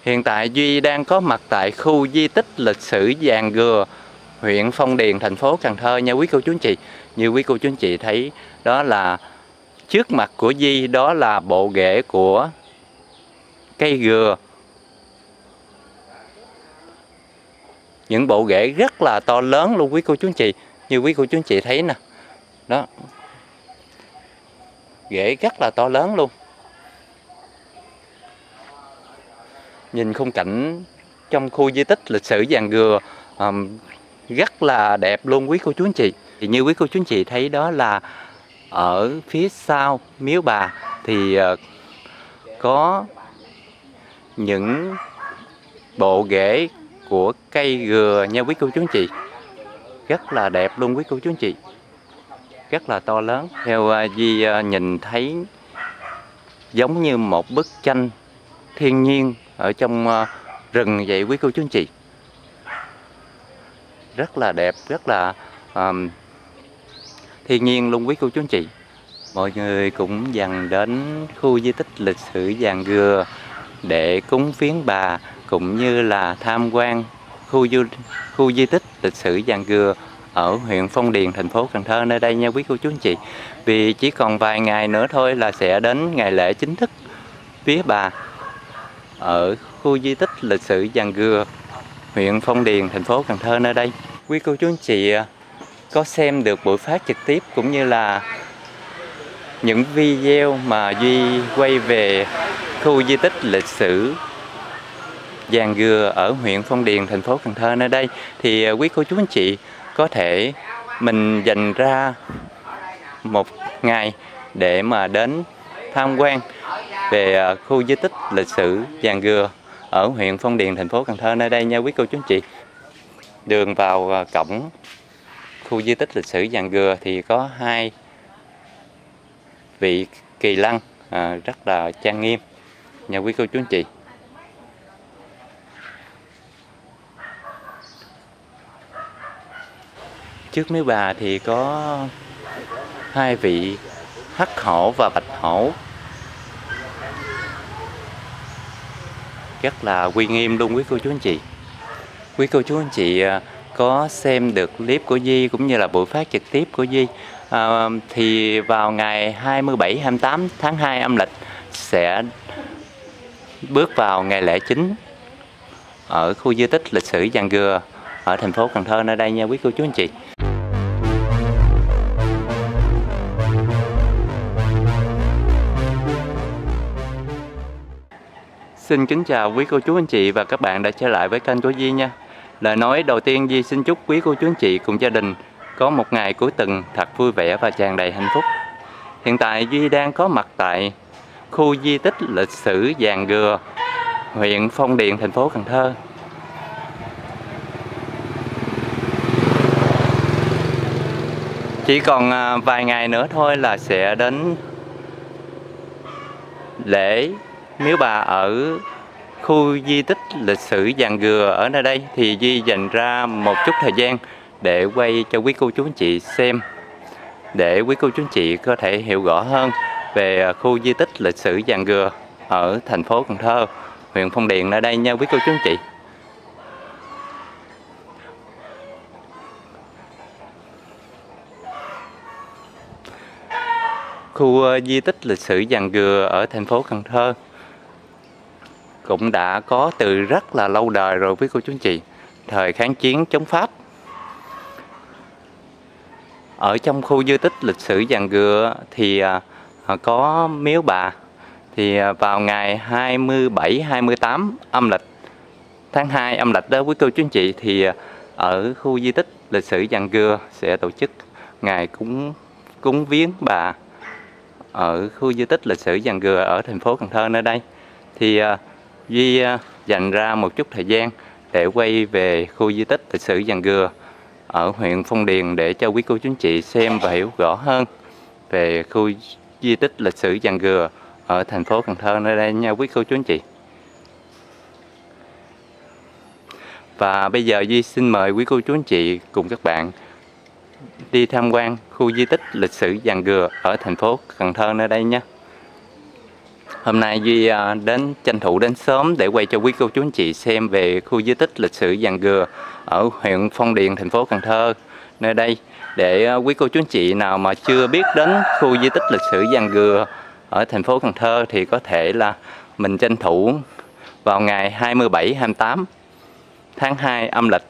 Hiện tại Duy đang có mặt tại khu di tích lịch sử Giàng Gừa, huyện Phong Điền, thành phố Cần Thơ nha quý cô chú anh chị. Như quý cô chú anh chị thấy đó là trước mặt của Duy đó là bộ rễ của cây gừa. Những bộ rễ rất là to lớn luôn quý cô chú anh chị. Như quý cô chú anh chị thấy nè. Đó. Rễ rất là to lớn luôn. Nhìn khung cảnh trong khu di tích lịch sử Giàng Gừa rất là đẹp luôn quý cô chú anh chị. Thì như quý cô chú anh chị thấy đó là ở phía sau miếu bà thì có những bộ rễ của cây gừa nha quý cô chú anh chị. Rất là đẹp luôn quý cô chú anh chị. Rất là to lớn. Theo Duy nhìn thấy giống như một bức tranh thiên nhiên ở trong rừng vậy quý cô chú anh chị. Rất là đẹp, rất là thiên nhiên luôn quý cô chú anh chị. Mọi người cũng dần đến khu di tích lịch sử Giàng Gừa để cúng viếng bà cũng như là tham quan khu di tích lịch sử Giàng Gừa ở huyện Phong Điền, thành phố Cần Thơ nơi đây nha quý cô chú anh chị. Vì chỉ còn vài ngày nữa thôi là sẽ đến ngày lễ chính thức vía bà ở khu di tích lịch sử Giàng Gừa, huyện Phong Điền, thành phố Cần Thơ nơi đây. Quý cô chú anh chị có xem được buổi phát trực tiếp cũng như là những video mà Duy quay về khu di tích lịch sử Giàng Gừa ở huyện Phong Điền, thành phố Cần Thơ nơi đây, thì quý cô chú anh chị có thể mình dành ra một ngày để mà đến tham quan về khu di tích lịch sử Giàng Gừa ở huyện Phong Điền, thành phố Cần Thơ nơi đây nha quý cô chú anh chị. Đường vào cổng khu di tích lịch sử Giàng Gừa thì có hai vị kỳ lăng rất là trang nghiêm nha quý cô chú anh chị. Trước miếu bà thì có hai vị hắc hổ và bạch hổ, rất là uy nghiêm luôn quý cô chú anh chị. Quý cô chú anh chị có xem được clip của Duy cũng như là buổi phát trực tiếp của Duy thì vào ngày 27-28 tháng 2 âm lịch sẽ bước vào ngày lễ chính ở khu di tích lịch sử Giàng Gừa ở thành phố Cần Thơ nơi đây nha quý cô chú anh chị. Xin kính chào quý cô chú anh chị và các bạn đã trở lại với kênh của Duy nha. Lời nói đầu tiên Duy xin chúc quý cô chú anh chị cùng gia đình có một ngày cuối tuần thật vui vẻ và tràn đầy hạnh phúc. Hiện tại Duy đang có mặt tại khu di tích lịch sử Giàng Gừa, huyện Phong Điền, thành phố Cần Thơ. Chỉ còn vài ngày nữa thôi là sẽ đến lễ miếu bà ở khu di tích lịch sử Giàng Gừa ở nơi đây, thì Duy dành ra một chút thời gian để quay cho quý cô chú anh chị xem, để quý cô chú anh chị có thể hiểu rõ hơn về khu di tích lịch sử Giàng Gừa ở thành phố Cần Thơ, huyện Phong Điền ở đây nha quý cô chú anh chị. Khu di tích lịch sử Giàng Gừa ở thành phố Cần Thơ cũng đã có từ rất là lâu đời rồi quý cô chú anh chị, thời kháng chiến chống Pháp. Ở trong khu di tích lịch sử Giàng Gừa thì có miếu bà, thì vào ngày 27-28 âm lịch tháng 2 âm lịch đó quý cô chú anh chị, thì ở khu di tích lịch sử Giàng Gừa sẽ tổ chức ngày cúng viếng bà ở khu di tích lịch sử Giàng Gừa ở thành phố Cần Thơ nơi đây. Thì Duy dành ra một chút thời gian để quay về khu di tích lịch sử Giàng Gừa ở huyện Phong Điền để cho quý cô chú anh chị xem và hiểu rõ hơn về khu di tích lịch sử Giàng Gừa ở thành phố Cần Thơ nơi đây nha quý cô chú anh chị. Và bây giờ Duy xin mời quý cô chú anh chị cùng các bạn đi tham quan khu di tích lịch sử Giàng Gừa ở thành phố Cần Thơ nơi đây nha. Hôm nay Duy tranh thủ đến sớm để quay cho quý cô chú anh chị xem về khu di tích lịch sử Giàng Gừa ở huyện Phong Điền, thành phố Cần Thơ. Nơi đây để quý cô chú anh chị nào mà chưa biết đến khu di tích lịch sử Giàng Gừa ở thành phố Cần Thơ thì có thể là mình tranh thủ vào ngày 27-28 tháng 2 âm lịch.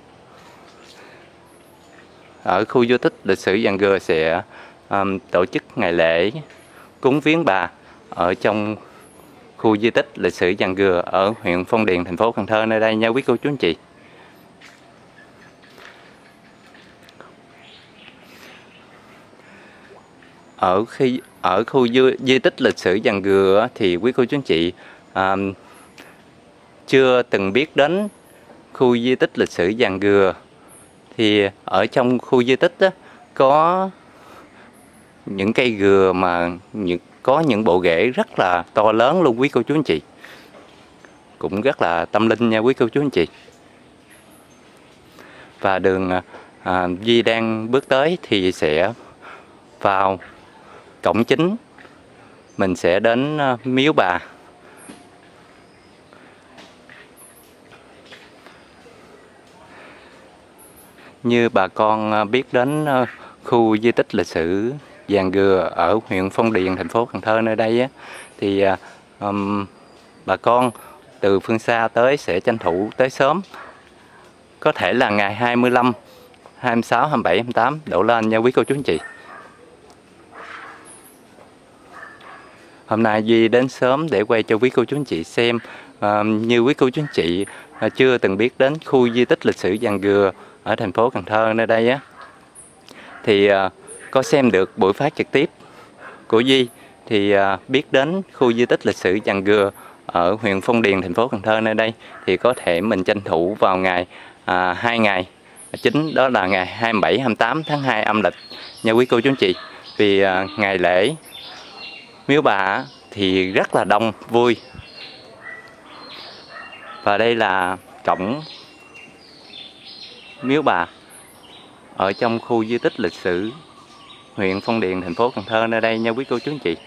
Ở khu di tích lịch sử Giàng Gừa sẽ tổ chức ngày lễ cúng viếng bà ở trong khu di tích lịch sử Giàng Gừa ở huyện Phong Điền, thành phố Cần Thơ nơi đây nha quý cô chú anh chị. Ở khu di tích lịch sử Giàng Gừa thì quý cô chú anh chị chưa từng biết đến khu di tích lịch sử Giàng Gừa, thì ở trong khu di tích có những cây gừa mà có những bộ rễ rất là to lớn luôn quý cô chú anh chị, cũng rất là tâm linh nha quý cô chú anh chị. Và đường Duy đang bước tới thì sẽ vào cổng chính, mình sẽ đến miếu bà. Như bà con biết đến khu di tích lịch sử Giàng Gừa ở huyện Phong Điền, thành phố Cần Thơ nơi đây thì bà con từ phương xa tới sẽ tranh thủ tới sớm, có thể là ngày 25, 26, 27, 28 đổ lên nha quý cô chú anh chị. Hôm nay Duy đến sớm để quay cho quý cô chú anh chị xem. Như quý cô chú anh chị chưa từng biết đến khu di tích lịch sử Giàng Gừa ở thành phố Cần Thơ nơi đây thì có xem được buổi phát trực tiếp của Duy thì biết đến khu di tích lịch sử Giàng Gừa ở huyện Phong Điền, thành phố Cần Thơ nơi đây thì có thể mình tranh thủ vào ngày 2 ngày chính, đó là ngày 27, 28 tháng 2 âm lịch nha quý cô chú anh chị. Vì ngày lễ miếu bà thì rất là đông vui. Và đây là cổng miếu bà ở trong khu di tích lịch sử huyện Phong Điền, thành phố Cần Thơ nơi đây nha quý cô chú anh chị.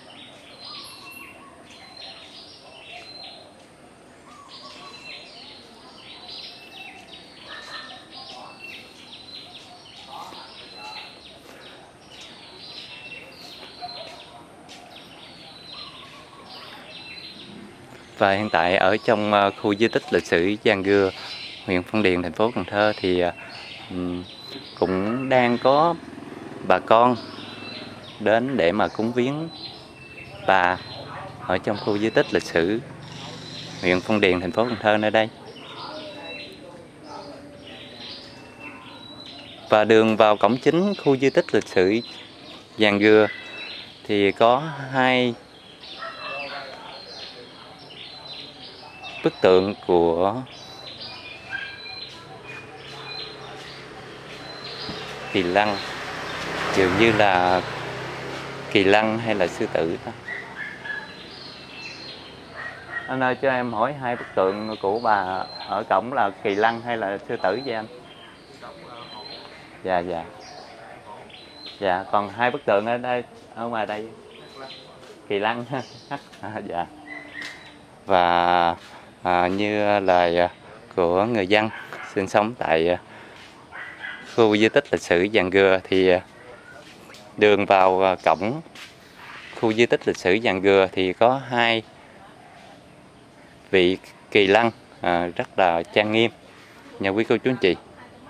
Và hiện tại ở trong khu di tích lịch sử Giàng Gừa, huyện Phong Điền, thành phố Cần Thơ thì cũng đang có bà con đến để mà cúng viếng bà ở trong khu di tích lịch sử huyện Phong Điền, thành phố Cần Thơ nơi đây. Và đường vào cổng chính khu di tích lịch sử Giàng Gừa thì có 2 bức tượng của Kỳ Lân, dường như là Kỳ Lân hay là sư tử đó. Anh ơi, cho em hỏi 2 bức tượng của bà ở cổng là Kỳ Lân hay là sư tử vậy anh? Dạ. Dạ, còn 2 bức tượng ở đây, ở ngoài đây Kỳ Lân. Dạ. Và như lời của người dân sinh sống tại khu di tích lịch sử Giàng Gừa thì đường vào cổng khu di tích lịch sử Giàng Gừa thì có 2 vị Kỳ Lân rất là trang nghiêm nha quý cô chú anh chị.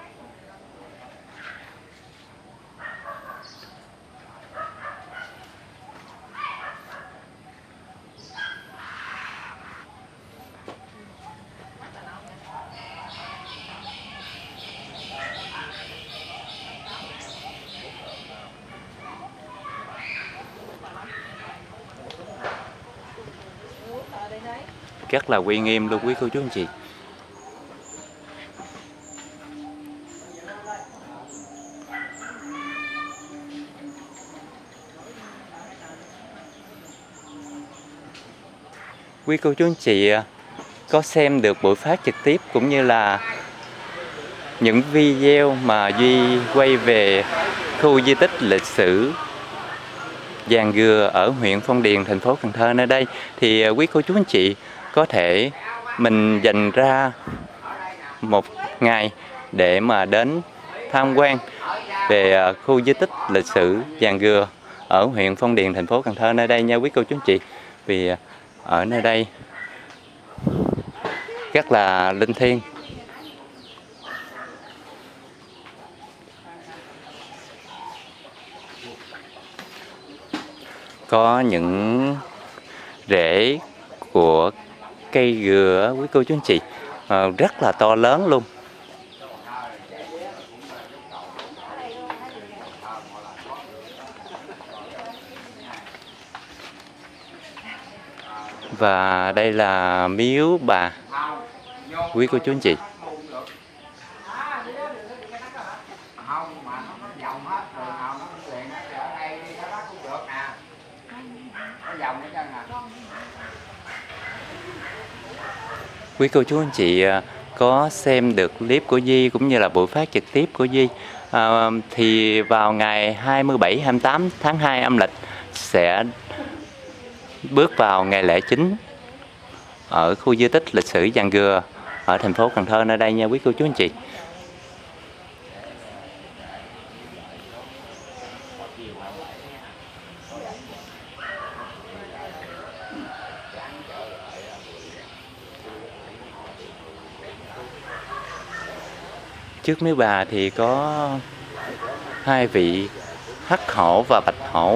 Rất là uy nghiêm luôn quý cô chú anh chị. Quý cô chú anh chị có xem được buổi phát trực tiếp cũng như là những video mà Duy quay về khu di tích lịch sử Giàn Gừa ở huyện Phong Điền, thành phố Cần Thơ nơi đây. Thì quý cô chú anh chị có thể mình dành ra một ngày để mà đến tham quan về khu di tích lịch sử Giàn Gừa ở huyện Phong Điền, thành phố Cần Thơ nơi đây nha quý cô chú anh chị. Vì ở nơi đây rất là linh thiêng. Có những rễ của cây gừa quý cô chú anh chị rất là to lớn luôn. Và đây là miếu bà quý cô chú anh chị. Quý cô chú anh chị có xem được clip của Di cũng như là buổi phát trực tiếp của Di thì vào ngày 27-28 tháng 2 âm lịch sẽ bước vào ngày lễ chính ở khu di tích lịch sử Giàn Gừa ở thành phố Cần Thơ nơi đây nha quý cô chú anh chị. Trước miếu bà thì có hai vị Hắc Hổ và Bạch Hổ,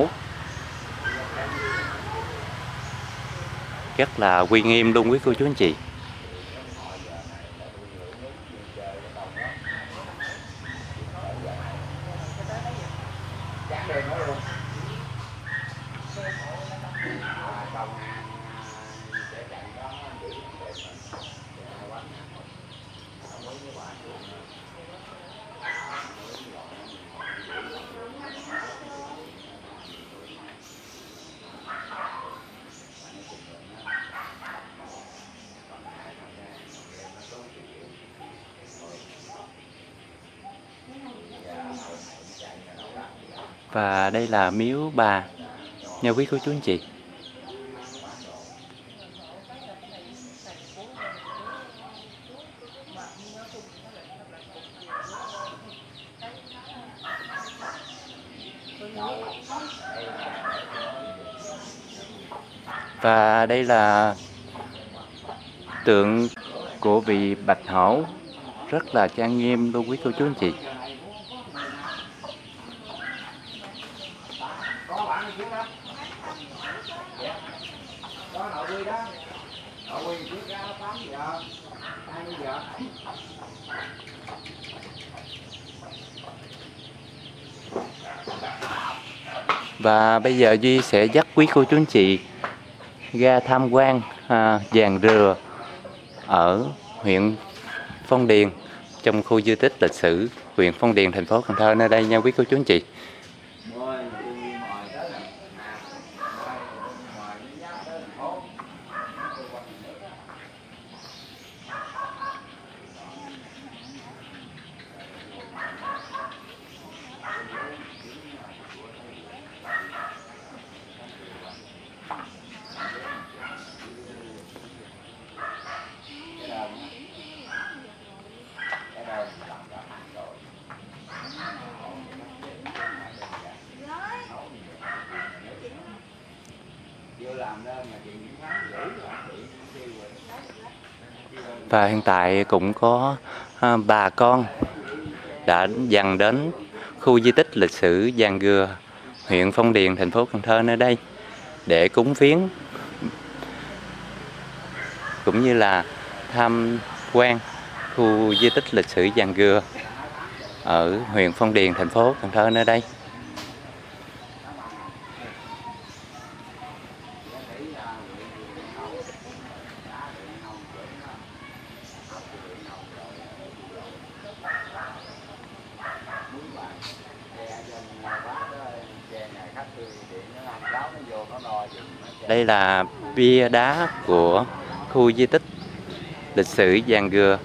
rất là uy nghiêm luôn quý cô chú anh chị. Và đây là miếu bà nha quý cô chú anh chị. Và đây là tượng của vị Bạch Hổ, rất là trang nghiêm luôn quý cô chú anh chị. Và bây giờ Duy sẽ dắt quý cô chú anh chị ra tham quan Giàn Gừa ở huyện Phong Điền, trong khu di tích lịch sử huyện Phong Điền, thành phố Cần Thơ nơi đây nha quý cô chú anh chị. Và hiện tại cũng có bà con đã dần đến khu di tích lịch sử Giàn Gừa, huyện Phong Điền, thành phố Cần Thơ nơi đây để cúng viếng cũng như là tham quan khu di tích lịch sử Giàn Gừa ở huyện Phong Điền, thành phố Cần Thơ nơi đây. Đây là bia đá của khu di tích lịch sử Giàn Gừa.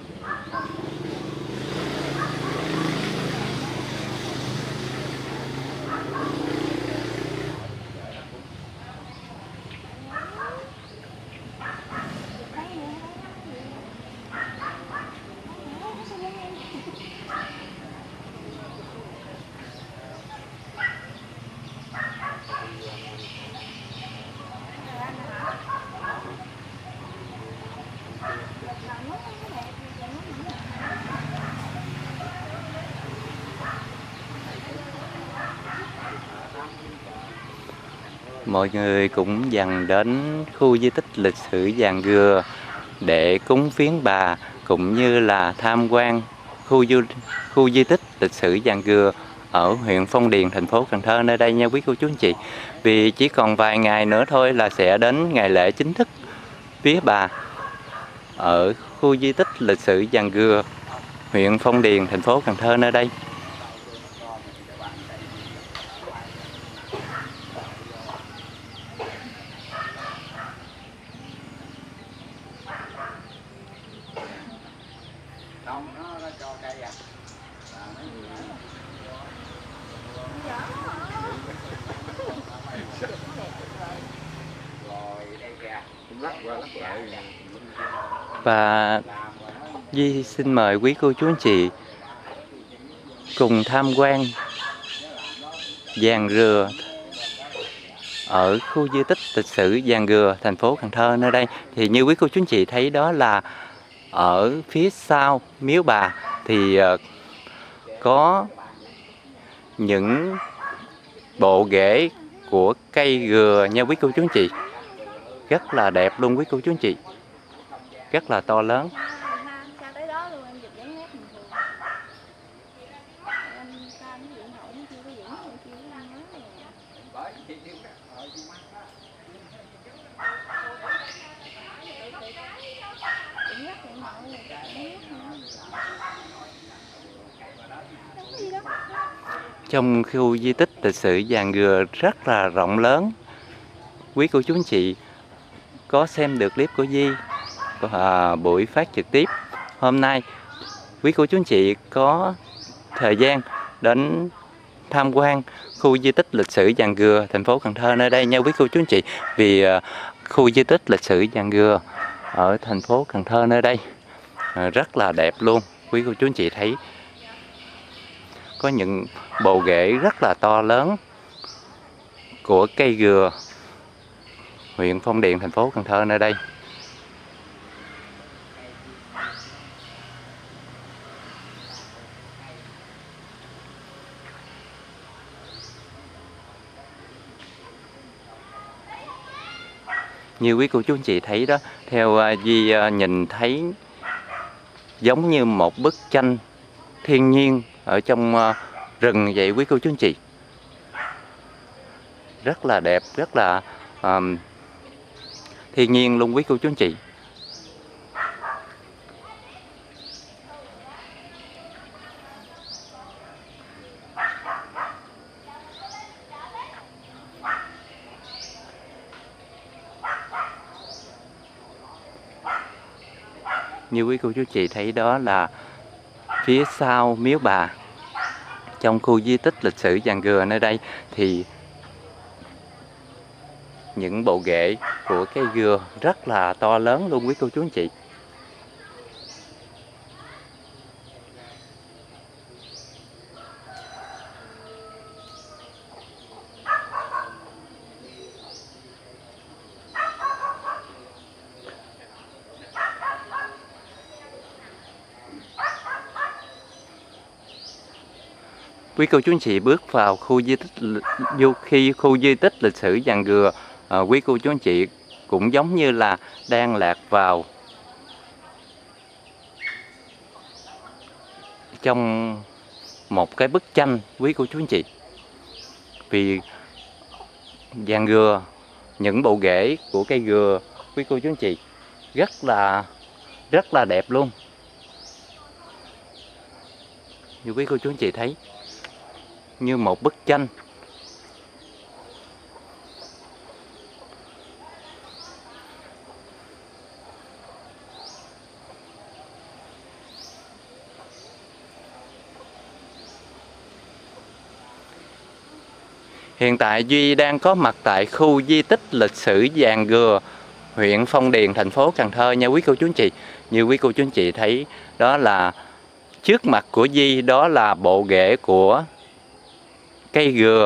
mọi người cũng dần đến khu di tích lịch sử Giàng Gừa để cúng viếng bà cũng như là tham quan khu di tích lịch sử Giàng Gừa ở huyện Phong Điền, thành phố Cần Thơ nơi đây nha quý cô chú anh chị. Vì chỉ còn vài ngày nữa thôi là sẽ đến ngày lễ chính thức vía bà ở khu di tích lịch sử Giàng Gừa, huyện Phong Điền, thành phố Cần Thơ nơi đây. Và Di xin mời quý cô chú anh chị cùng tham quan Giàng Gừa ở khu di tích lịch sử Giàng Gừa, thành phố Cần Thơ nơi đây. Thì như quý cô chú anh chị thấy đó là ở phía sau miếu bà thì có những bộ rễ của cây gừa nha quý cô chú anh chị. Rất là đẹp luôn quý cô chú anh chị. Rất là to lớn. Trong khu di tích lịch sử Giàng Gừa rất là rộng lớn. Quý cô chú anh chị có xem được clip của Di buổi phát trực tiếp hôm nay, quý cô chú anh chị có thời gian đến tham quan khu di tích lịch sử Giàng Gừa, thành phố Cần Thơ nơi đây nha quý cô chú anh chị. Vì khu di tích lịch sử Giàng Gừa ở thành phố Cần Thơ nơi đây rất là đẹp luôn. Quý cô chú anh chị thấy có những bộ rễ rất là to lớn của cây gừa, huyện Phong Điền, thành phố Cần Thơ nơi đây. Như quý cô chú anh chị thấy đó, theo Di nhìn thấy giống như một bức tranh thiên nhiên ở trong rừng vậy quý cô chú anh chị. Rất là đẹp, rất là thiên nhiên luôn quý cô chú anh chị. Như quý cô chú chị thấy đó là phía sau miếu bà trong khu di tích lịch sử Giàng Gừa nơi đây thì những bộ rễ của cây gừa rất là to lớn luôn quý cô chú anh chị. Quý cô chú anh chị bước vào khu di tích khu di tích lịch sử Giàng Gừa, quý cô chú anh chị cũng giống như là đang lạc vào trong một cái bức tranh quý cô chú anh chị. Vì Giàng Gừa, những bộ rễ của cây gừa quý cô chú anh chị rất là đẹp luôn. Như quý cô chú anh chị thấy, như một bức tranh. Hiện tại Duy đang có mặt tại khu di tích lịch sử Giàng Gừa, huyện Phong Điền, thành phố Cần Thơ nha quý cô chú anh chị. Như quý cô chú anh chị thấy đó là trước mặt của Duy đó là bộ rễ của cây gừa.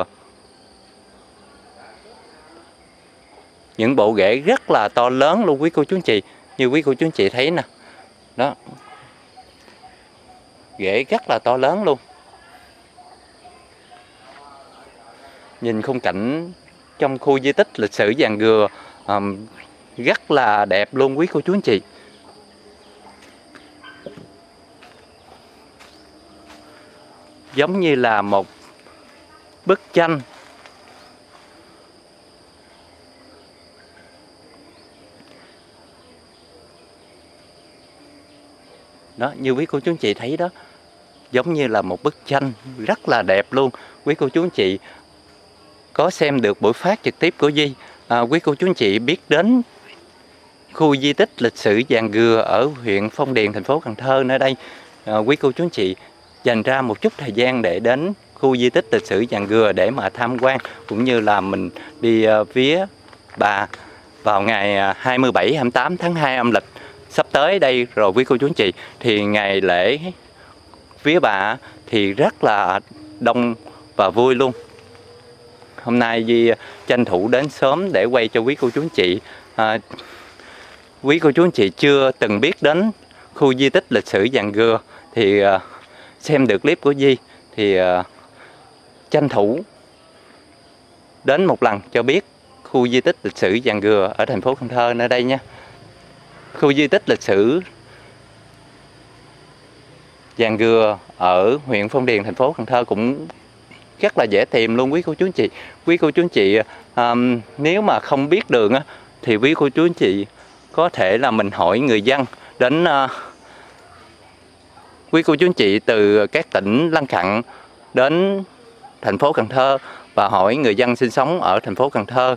Những bộ rễ rất là to lớn luôn quý cô chú anh chị. Như quý cô chú anh chị thấy nè. Đó. Rễ rất là to lớn luôn. Nhìn khung cảnh trong khu di tích lịch sử Giàn Gừa rất là đẹp luôn quý cô chú anh chị. Giống như là một bức tranh. Đó, như quý cô chú anh chị thấy đó, giống như là một bức tranh rất là đẹp luôn. Quý cô chú anh chị có xem được buổi phát trực tiếp của Di, quý cô chú anh chị biết đến khu di tích lịch sử Giàn Gừa ở huyện Phong Điền, thành phố Cần Thơ nơi đây. Quý cô chú anh chị dành ra một chút thời gian để đến khu di tích lịch sử Giàn Gừa để mà tham quan, cũng như là mình đi vía bà vào ngày 27, 28 tháng 2 âm lịch sắp tới đây rồi quý cô chú anh chị. Thì ngày lễ vía bà thì rất là đông và vui luôn. Hôm nay Di tranh thủ đến sớm để quay cho quý cô chú anh chị. Quý cô chú anh chị chưa từng biết đến khu di tích lịch sử Giàn Gừa thì xem được clip của Di thì tranh thủ đến một lần cho biết khu di tích lịch sử Giàn Gừa ở thành phố Cần Thơ nơi đây nha. Khu di tích lịch sử Giàn Gừa ở huyện Phong Điền, thành phố Cần Thơ cũng rất là dễ tìm luôn quý cô chú anh chị. Quý cô chú anh chị nếu mà không biết đường á, thì quý cô chú anh chị có thể là mình hỏi người dân đến quý cô chú anh chị từ các tỉnh lân cận đến thành phố Cần Thơ và hỏi người dân sinh sống ở thành phố Cần Thơ,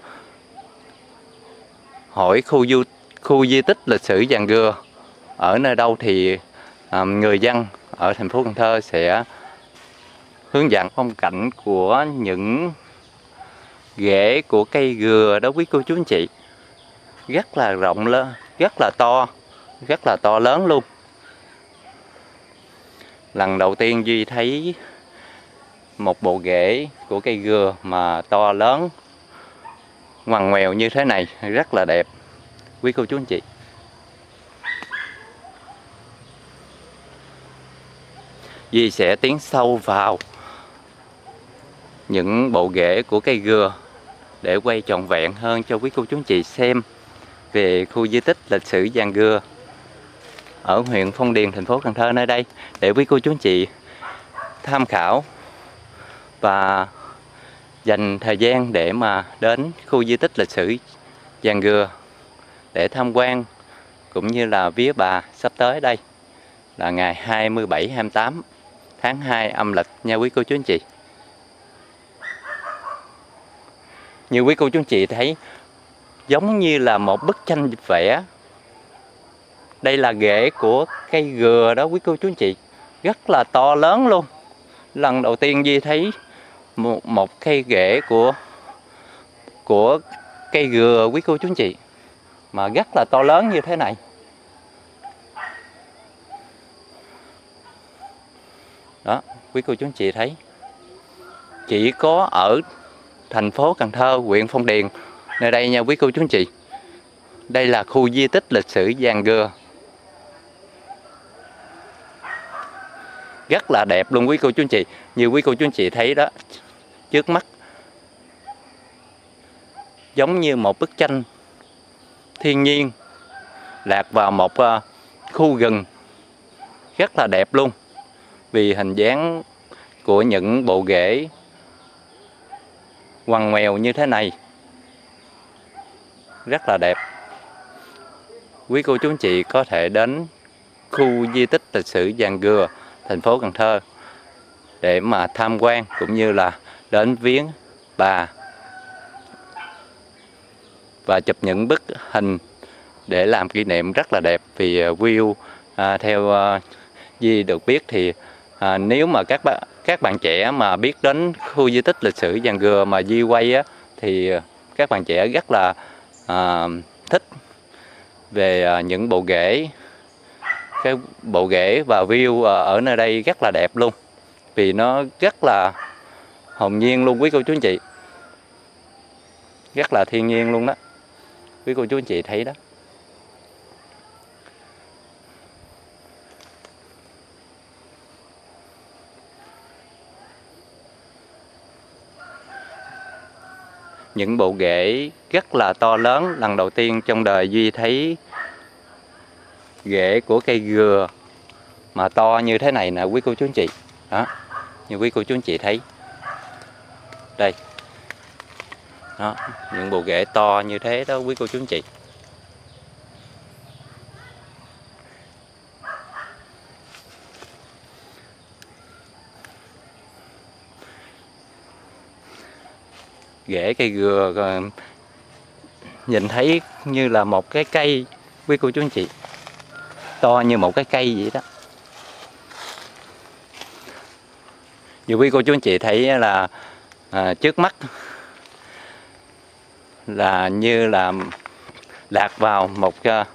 hỏi khu di tích lịch sử Giàn Gừa ở nơi đâu thì người dân ở thành phố Cần Thơ sẽ hướng dẫn. Phong cảnh của những rễ của cây gừa đó quý cô chú anh chị rất là rộng lớn, rất là to lớn luôn. Lần đầu tiên Duy thấy một bộ rễ của cây gừa mà to lớn ngoằn ngoèo như thế này, rất là đẹp quý cô chú anh chị. Duy sẽ tiến sâu vào những bộ rễ của cây gừa để quay trọn vẹn hơn cho quý cô chú anh chị xem về khu di tích lịch sử Giàn Gừa ở huyện Phong Điền, thành phố Cần Thơ nơi đây, để quý cô chú anh chị tham khảo và dành thời gian để mà đến khu di tích lịch sử Giàn Gừa để tham quan cũng như là vía bà sắp tới đây là ngày 27, 28 tháng 2 âm lịch nha quý cô chú anh chị. Như quý cô chú anh chị thấy, giống như là một bức tranh vẽ. Đây là rễ của cây gừa đó quý cô chú anh chị, rất là to lớn luôn. Lần đầu tiên Duy thấy một cây rễ của cây gừa quý cô chú anh chị mà rất là to lớn như thế này. Đó, quý cô chú anh chị thấy, chỉ có ở thành phố Cần Thơ, huyện Phong Điền nơi đây nha quý cô chú anh chị. Đây là khu di tích lịch sử Giàn Gừa, rất là đẹp luôn quý cô chú anh chị. Như quý cô chú anh chị thấy đó, trước mắt giống như một bức tranh thiên nhiên lạc vào một khu rừng rất là đẹp luôn. Vì hình dáng của những bộ rễ ngoằn ngoèo như thế này rất là đẹp. Quý cô chú anh chị có thể đến khu di tích lịch sử Giàn Gừa, thành phố Cần Thơ để mà tham quan cũng như là đến viếng bà và chụp những bức hình để làm kỷ niệm rất là đẹp. Vì view theo Di được biết thì nếu mà các bạn trẻ mà biết đến khu di tích lịch sử Giàn Gừa mà Di quay á, thì các bạn trẻ rất là thích về những bộ rễ. Cái bộ rễ và view ở nơi đây rất là đẹp luôn, vì nó rất là hồn nhiên luôn quý cô chú anh chị, rất là thiên nhiên luôn đó quý cô chú anh chị thấy đó. những bộ rễ rất là to lớn. Lần đầu tiên trong đời Duy thấy rễ của cây dừa mà to như thế này nè quý cô chú anh chị. Đó, như quý cô chú anh chị thấy đây, đó, những bộ rễ to như thế đó quý cô chú anh chị. Rễ cây dừa nhìn thấy như là một cái cây quý cô chú anh chị, to như một cái cây vậy đó. Như quý cô chú anh chị thấy là trước mắt là như là lạc vào một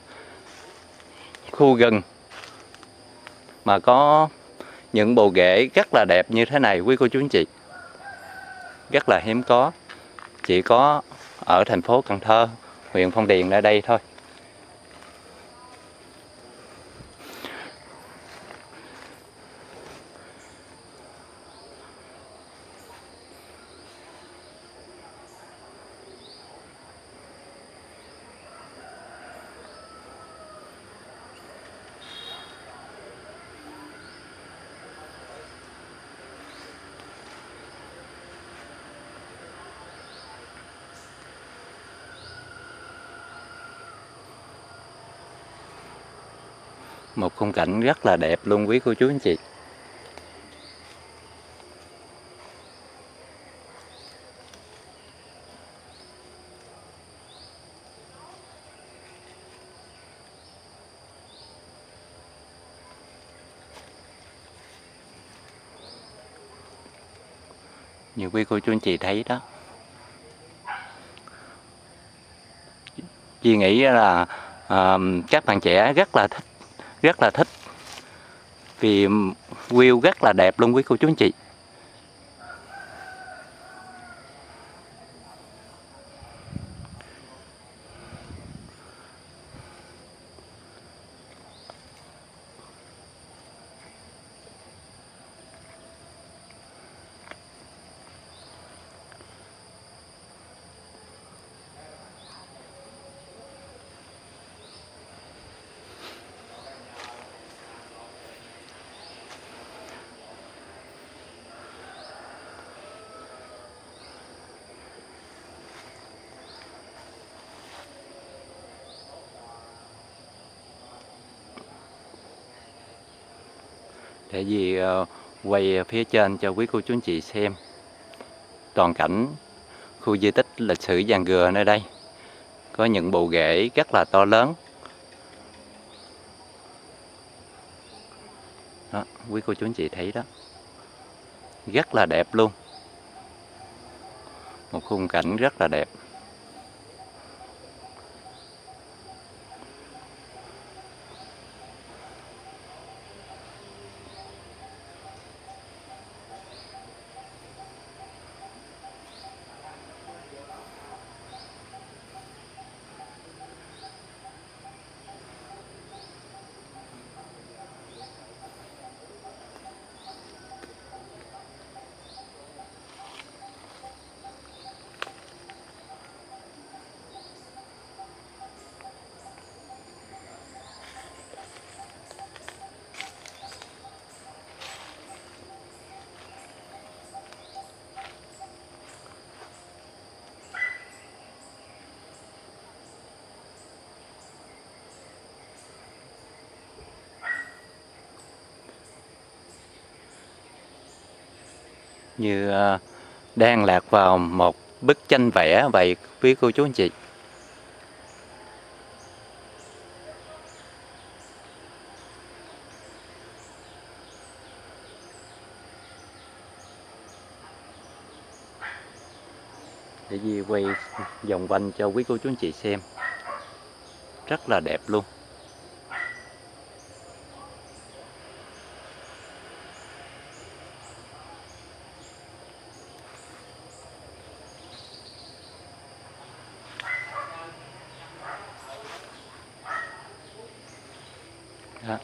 khu rừng mà có những bộ rễ rất là đẹp như thế này quý cô chú anh chị. Rất là hiếm có, chỉ có ở thành phố Cần Thơ, huyện Phong Điền ở đây thôi. Một khung cảnh rất là đẹp luôn quý cô chú anh chị. Như quý cô chú anh chị thấy đó, Duy nghĩ là các bạn trẻ rất là thích vì view rất là đẹp luôn quý cô chú anh chị. Để Duy quay phía trên cho quý cô chú anh chị xem toàn cảnh khu di tích lịch sử Giàng Gừa nơi đây. Có những bộ rễ rất là to lớn. Đó, quý cô chú anh chị thấy đó, rất là đẹp luôn. Một khung cảnh rất là đẹp. Như đang lạc vào một bức tranh vẽ vậy quý cô chú anh chị. Để Duy quay vòng quanh cho quý cô chú anh chị xem. Rất là đẹp luôn. Đó.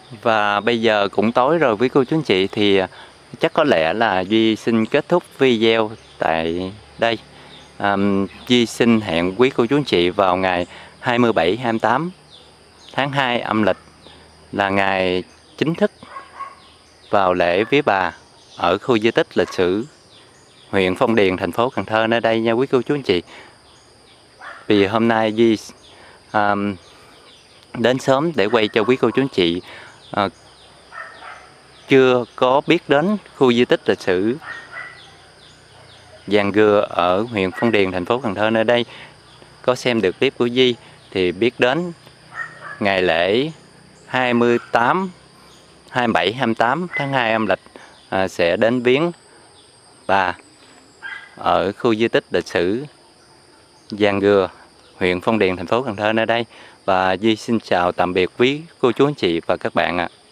Và bây giờ cũng tối rồi quý cô chú anh chị, thì chắc có lẽ là Duy xin kết thúc video tại đây. Duy xin hẹn quý cô chú anh chị vào ngày 27-28 tháng 2 âm lịch là ngày chính thức vào lễ vía bà ở khu di tích lịch sử huyện Phong Điền, thành phố Cần Thơ nơi đây nha quý cô chú anh chị. Vì hôm nay Duy đến sớm để quay cho quý cô chú anh chị chưa có biết đến khu di tích lịch sử Giàng Gừa ở huyện Phong Điền, thành phố Cần Thơ nơi đây, có xem được clip của Duy thì biết đến ngày lễ 27-28 tháng 2 âm lịch sẽ đến viếng bà ở khu di tích lịch sử Giàng Gừa, huyện Phong Điền, thành phố Cần Thơ nơi đây. Và Duy xin chào tạm biệt quý cô chú anh chị và các bạn ạ.